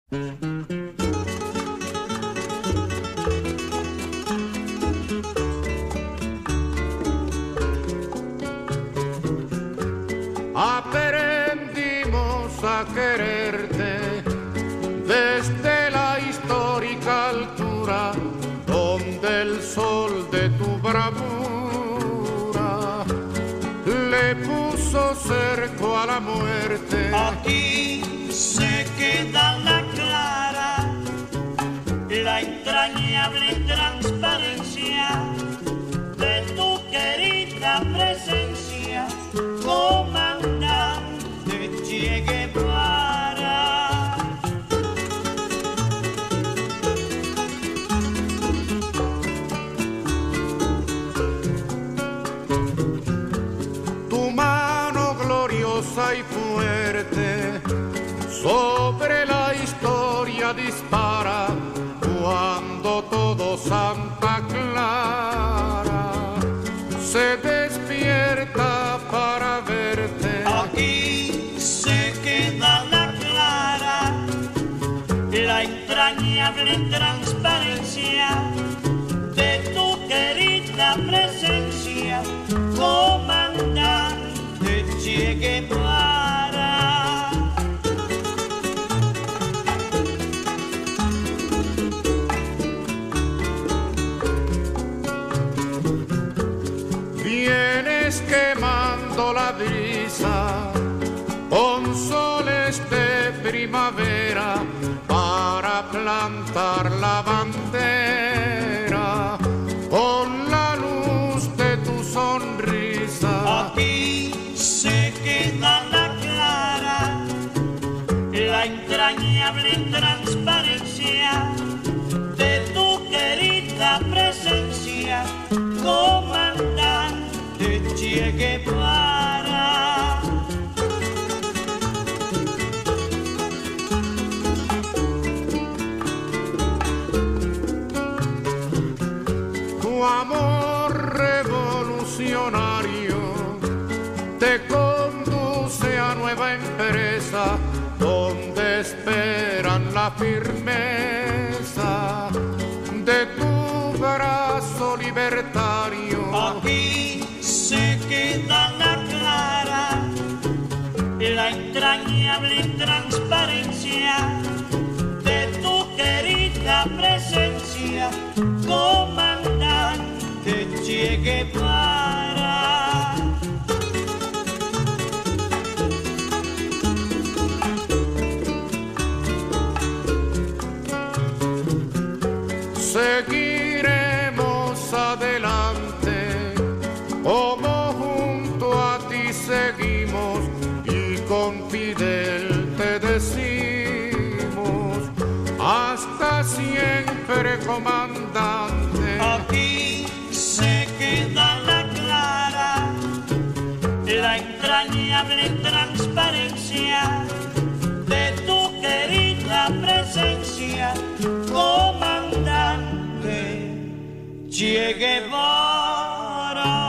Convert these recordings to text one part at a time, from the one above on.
Aprendimos a quererte desde la histórica altura donde el sol de tu bravura le puso cerco a la muerte. Aquí se queda la clara, la entrañable transparencia de tu querida presencia, comandante Che Guevara. Tu mano gloriosa y fuerte sobre la historia dispara cuando todo Santa Clara se despierta para verte. Aquí se queda la clara, la entrañable transparencia de tu querida presencia, comandante Che Guevara. Vienes quemando la brisa con soles de primavera para plantar la bandera con la luz de tu sonrisa. Aquí se queda la clara, la entrañable transparencia de tu querida presencia, comandante Che Guevara. Tu amor revolucionario te conduce a nueva empresa donde esperan la firmeza de tu brazo libertario. Aquí se queda la clara, la entrañable transparencia de tu querida presencia, comandante Che Guevara. Seguiremos adelante como junto a ti seguimos y con Fidel te decimos hasta siempre, comandante. Aquí se queda la clara, la entrañable transparencia de tu querida presencia, comandante Che Guevara.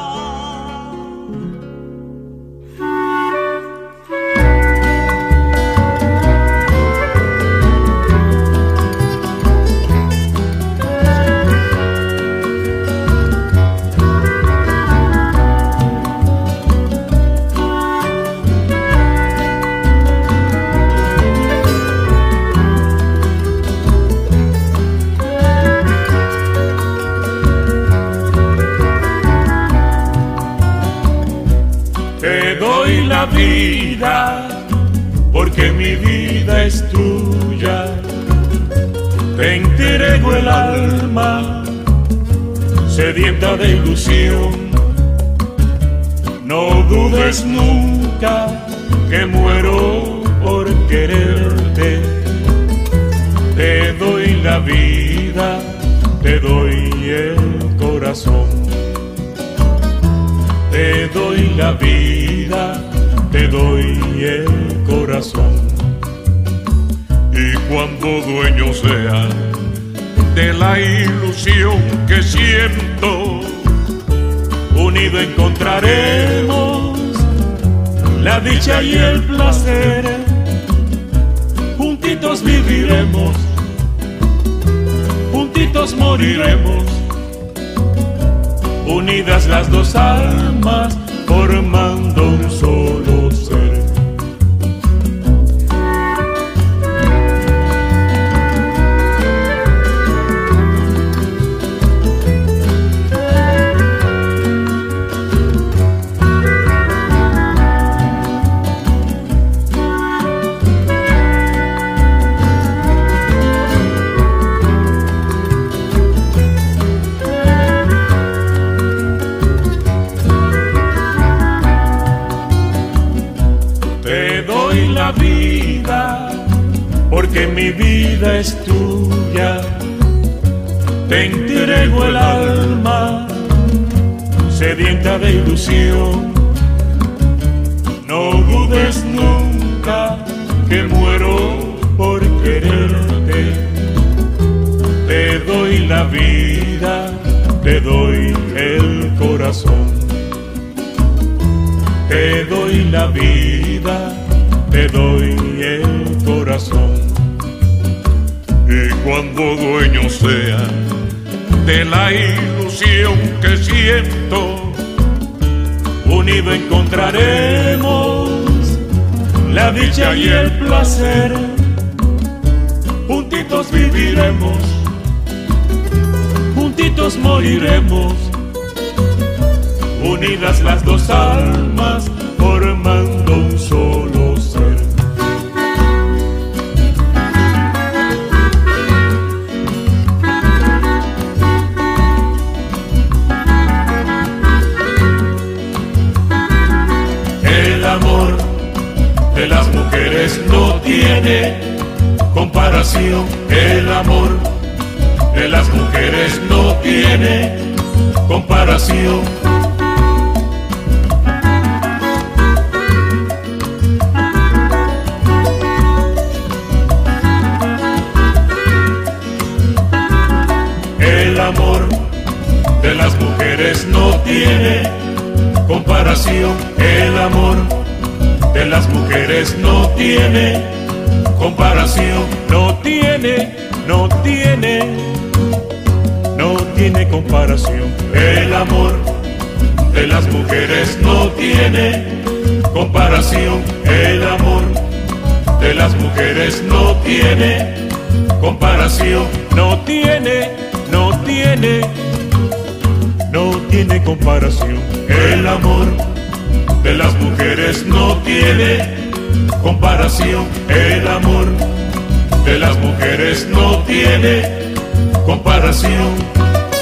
La vida, porque mi vida es tuya, te entrego el alma, sedienta de ilusión. No dudes nunca que muero por quererte. Te doy la vida, te doy el corazón. Te doy la vida, te doy el corazón. Y cuando dueño sea de la ilusión que siento, unido encontraremos la dicha y el placer. Juntitos juntitos viviremos, juntitos moriremos, unidas las dos almas, formando un solo ser. Porque mi vida es tuya, te entrego el alma, sedienta de ilusión. No dudes nunca que muero por quererte. Te doy la vida, te doy el corazón. Te doy la vida, te doy el corazón. Y cuando dueño sea de la ilusión que siento, unido encontraremos la dicha y el placer. Juntitos viviremos, juntitos moriremos, unidas las dos almas, formando un solo ser. El amor de las mujeres no tiene comparación. El amor de las mujeres no tiene comparación. El amor de las mujeres no tiene comparación. El amor de las mujeres no tiene comparación. No tiene comparación. El amor de las mujeres no tiene comparación. El amor de las mujeres no tiene comparación. No tiene comparación. El amor de las mujeres no tiene comparación. El amor de las mujeres no tiene comparación.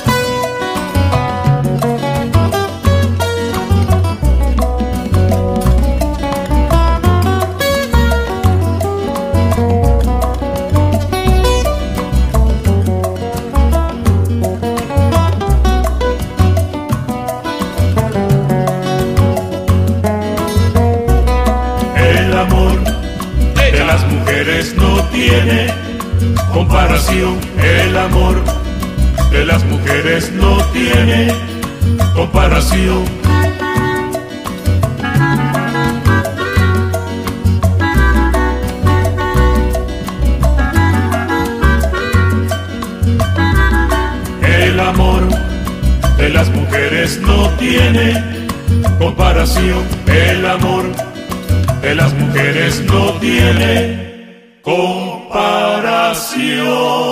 No tiene comparación. El amor de las mujeres no tiene comparación. El amor de las mujeres no tiene comparación. El amor de las mujeres no tiene comparación.